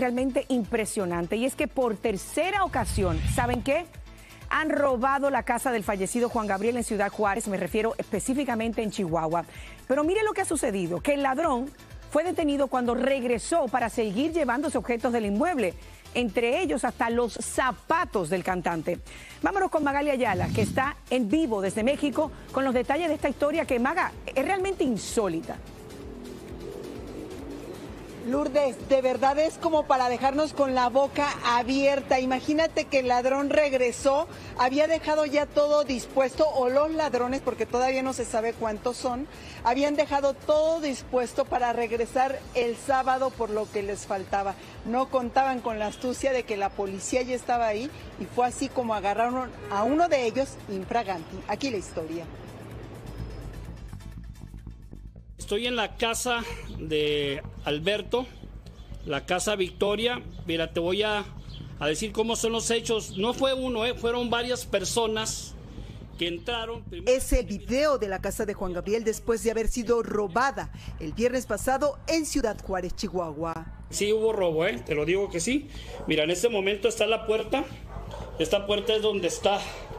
realmente impresionante, y es que por tercera ocasión, ¿saben qué? Han robado la casa del fallecido Juan Gabriel en Ciudad Juárez, me refiero específicamente en Chihuahua. Pero mire lo que ha sucedido, que el ladrón fue detenido cuando regresó para seguir llevándose objetos del inmueble, entre ellos hasta los zapatos del cantante. Vámonos con Magali Ayala, que está en vivo desde México con los detalles de esta historia que, Maga, es realmente insólita. Lourdes, de verdad es como para dejarnos con la boca abierta. Imagínate que el ladrón regresó, había dejado ya todo dispuesto, o los ladrones, porque todavía no se sabe cuántos son, habían dejado todo dispuesto para regresar el sábado por lo que les faltaba. No contaban con la astucia de que la policía ya estaba ahí y fue así como agarraron a uno de ellos infraganti. Aquí la historia. Estoy en la casa de Alberto, la casa Victoria. Mira, te voy a decir cómo son los hechos. No fue uno, fueron varias personas que entraron. Es el video de la casa de Juan Gabriel después de haber sido robada el viernes pasado en Ciudad Juárez, Chihuahua. Sí hubo robo, te lo digo que sí. Mira, en este momento está la puerta. Esta puerta es donde está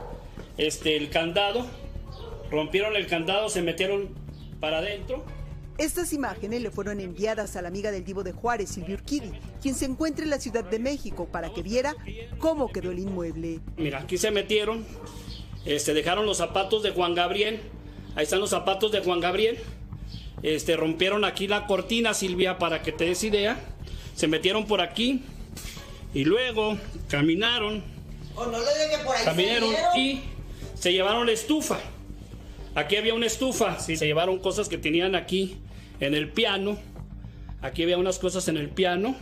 el candado. Rompieron el candado, se metieron para adentro. Estas imágenes le fueron enviadas a la amiga del Divo de Juárez, Silvia Urquidi, quien se encuentra en la Ciudad de México, para que viera cómo quedó el inmueble. Mira, aquí se metieron, dejaron los zapatos de Juan Gabriel. Ahí están los zapatos de Juan Gabriel. Rompieron aquí la cortina, Silvia, para que te des idea. Se metieron por aquí y luego caminaron. Caminaron y se llevaron la estufa. Aquí había una estufa, sí, se llevaron cosas que tenían aquí en el piano. Aquí había unas cosas en el piano.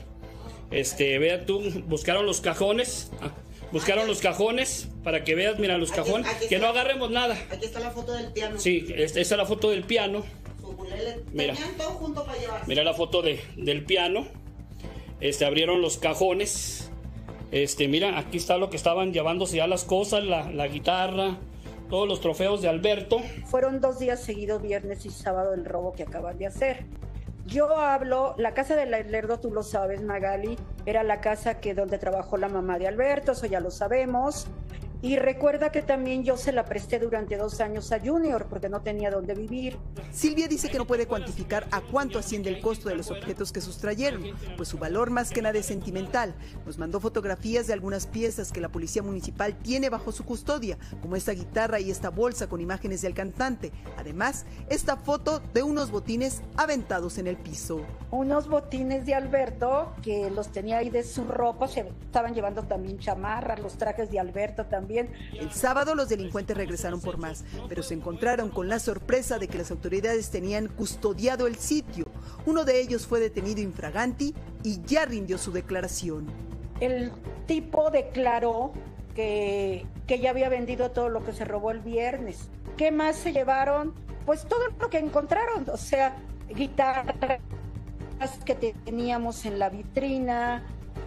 Vea tú, buscaron los cajones. Buscaron los cajones para que veas, mira los cajones. Aquí que no agarremos nada. Aquí está la foto del piano. Sí, esta es la foto del piano. Mira, tenían todo junto para llevarse. Mira la foto del piano. Abrieron los cajones. Mira, aquí está lo que estaban llevándose ya las cosas, la guitarra. Todos los trofeos de Alberto. Fueron 2 días seguidos, viernes y sábado, el robo que acaban de hacer. Yo hablo, la casa de Lerdo, tú lo sabes, Magali, era la casa donde trabajó la mamá de Alberto, eso ya lo sabemos. Y recuerda que también yo se la presté durante 2 años a Junior porque no tenía dónde vivir. Silvia dice que no puede cuantificar a cuánto asciende el costo de los objetos que sustrayeron, pues su valor más que nada es sentimental. Nos mandó fotografías de algunas piezas que la policía municipal tiene bajo su custodia, como esta guitarra y esta bolsa con imágenes del cantante. Además, esta foto de unos botines aventados en el piso. Unos botines de Alberto que los tenía ahí de su ropa, se estaban llevando también chamarras, los trajes de Alberto también. El sábado los delincuentes regresaron por más, pero se encontraron con la sorpresa de que las autoridades tenían custodiado el sitio. Uno de ellos fue detenido infraganti y ya rindió su declaración. El tipo declaró que ya había vendido todo lo que se robó el viernes. ¿Qué más se llevaron? Pues todo lo que encontraron, o sea, guitarras que teníamos en la vitrina,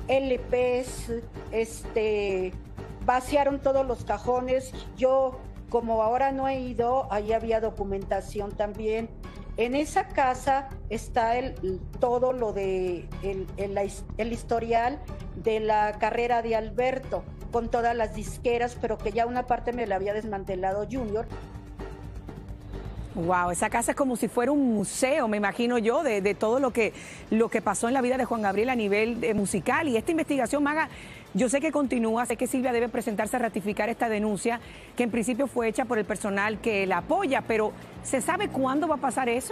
LPs, vaciaron todos los cajones. Yo, como ahora no he ido, ahí había documentación también. En esa casa está todo lo de el historial de la carrera de Alberto, con todas las disqueras, pero que ya una parte me la había desmantelado Junior. Wow, esa casa es como si fuera un museo, me imagino yo, de todo lo que pasó en la vida de Juan Gabriel a nivel musical. Y esta investigación, Maga, yo sé que continúa, sé que Silvia debe presentarse a ratificar esta denuncia, que en principio fue hecha por el personal que la apoya, pero ¿se sabe cuándo va a pasar eso?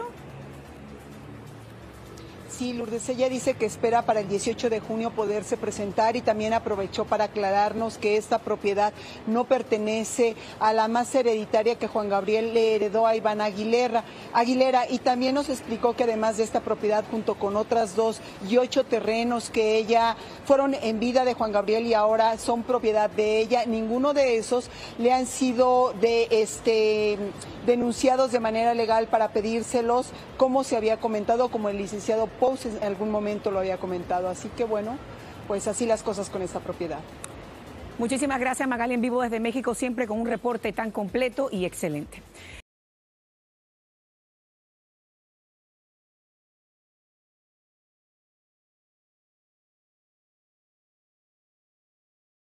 Sí, Lourdes, ella dice que espera para el 18 de junio poderse presentar y también aprovechó para aclararnos que esta propiedad no pertenece a la más hereditaria que Juan Gabriel le heredó a Iván Aguilera, y también nos explicó que además de esta propiedad, junto con otras 2 y 8 terrenos que ella fueron en vida de Juan Gabriel y ahora son propiedad de ella, ninguno de esos le han sido denunciados de manera legal para pedírselos, como se había comentado, como el licenciado Pous en algún momento lo había comentado. Así que bueno, pues así las cosas con esta propiedad. Muchísimas gracias, Magali, en vivo desde México, siempre con un reporte tan completo y excelente.